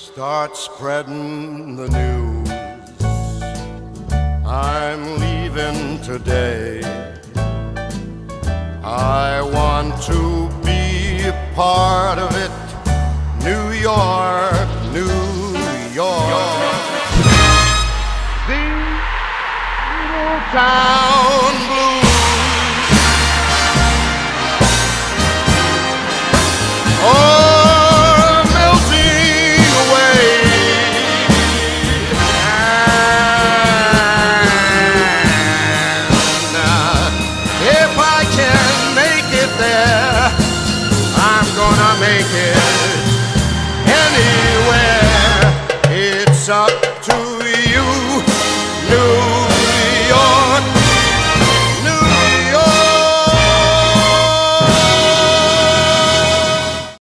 Start spreading the news. I'm leaving today. I want to be a part of it. New York, New York. The little town blues. Oh, melting away. And if I can make it there, I'm gonna make it anywhere. It's up